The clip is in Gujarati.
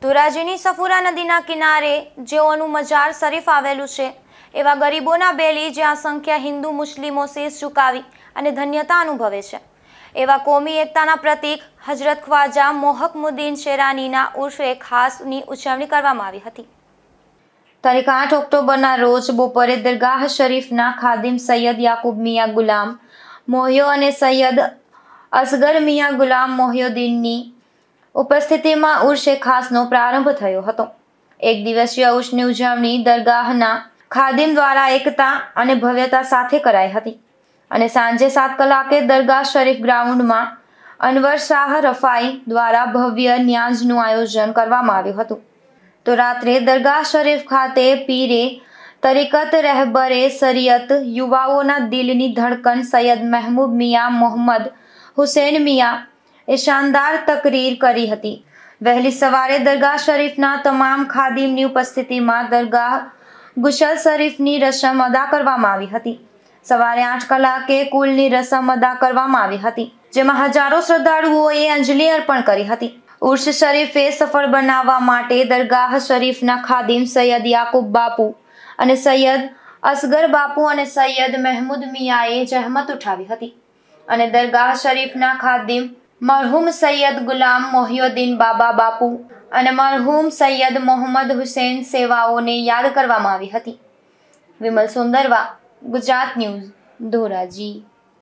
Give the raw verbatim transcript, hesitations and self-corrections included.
ધોરાજીની સફુરા નદીના કિનારે જેઓનું મજાર શરીફ આવેલું છે એવા ગરીબોના બેલી જ્યાં સંખ્યા હિન્દુ મુસ્લિમો શીશ ઝુકાવી અને ધન્યતા અનુભવે છે એવા કોમી એકતાના પ્રતીક હજરત ખ્વાજા મોહકમુદ્દીન શેરાનીના ઉર્ફે ખાસની ઉજવણી કરવામાં આવી હતી। તારીખ આઠ ઓક્ટોબરના રોજ બપોરે દરગાહ શરીફના ખાદિમ સૈયદ યાકુબ મિયા ગુલામ મોહ્યો અને સૈયદ અસગર મિયા ગુલામ મોહ્યોદ્દીનની ઉપસ્થિતિમાં ઉર્ષે ખાસનો પ્રારંભ થયો હતો। એક દિવસીય ઉર્ષની ઉજવણી દરગાહના ખાદિમ દ્વારા એકતા અને ભવ્યતા સાથે કરાઈ હતી અને સાંજે સાત કલાકે દરગાહ શરીફ ગ્રાઉન્ડમાં અનવર શાહ રફાઈ દ્વારા ભવ્ય ન્યાઝનું આયોજન કરવામાં આવ્યું હતું। તો રાત્રે દરગાહ શરીફ ખાતે પીરે તરીકત રહેબરે શરીયત યુવાઓના દિલની ધડકન સૈયદ મહેબૂબ મિયા મોહમ્મદ હુસૈન મિયા એ શાનદાર તકરીર કરી હતી। વહેલી સવારે દરગાહ શરીફના તમામ ખાદિમની ઉપસ્થિતિમાં દરગાહ ગુસલ શરીફની રસમ અદા કરવામાં આવી હતી। સવારે આઠ કલાકે કુલની રસમ અદા કરવામાં આવી હતી જેમાં હજારો શ્રદ્ધાળુઓએ અંજલિ અર્પણ કરી હતી। ઉર્ષ શરીફે સફળ બનાવવા માટે દરગાહ શરીફના ખાદિમ સૈયદ યાકુબ બાપુ અને સૈયદ અસગર બાપુ અને સૈયદ મહેમૂદ મિયાએ જહેમત ઉઠાવી હતી અને દરગાહ શરીફના ખાદિમ મરહૂમ સૈયદ ગુલામ મોહ્યોદ્દીન બાબા બાપુ અને મરહૂમ સૈયદ મોહમ્મદ હુસૈન સેવાઓને યાદ કરવામાં આવી હતી। વિમલ સુંદરવા, ગુજરાત ન્યૂઝ, ધોરાજી।